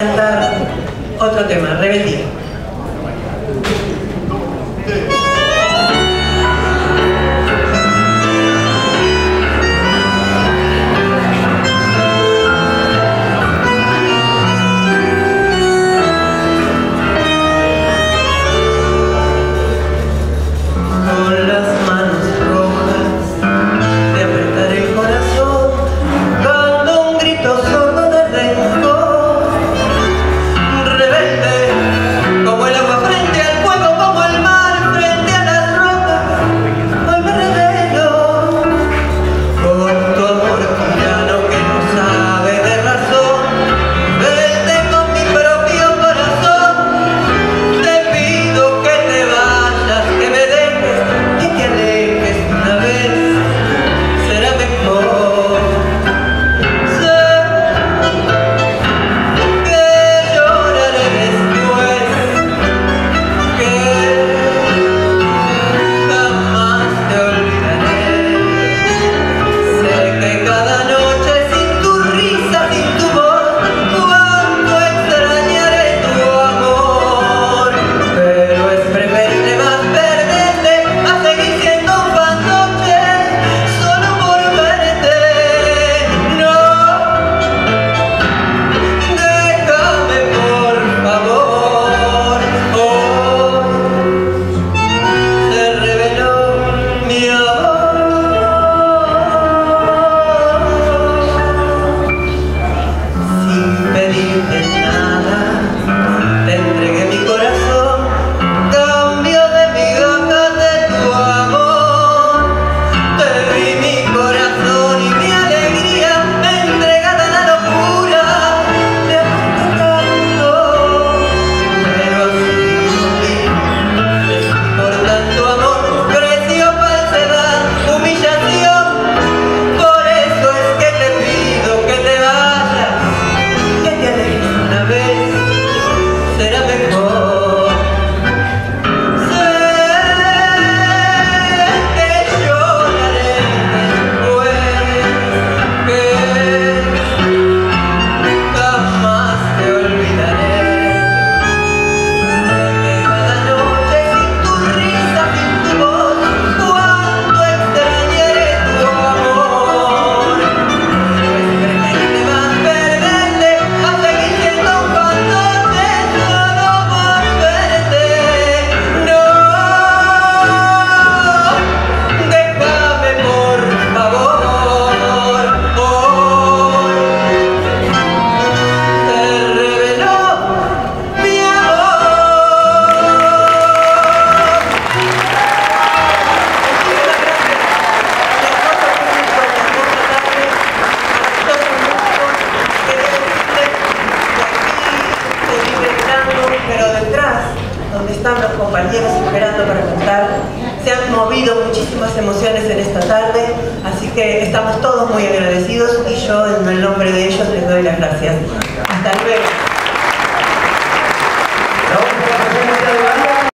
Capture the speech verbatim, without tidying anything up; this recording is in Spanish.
cantar otro tema, Rebeldía. Pero detrás, donde están los compañeros esperando para cantar, se han movido muchísimas emociones en esta tarde, así que estamos todos muy agradecidos y yo en el nombre de ellos les doy las gracias. Hasta luego.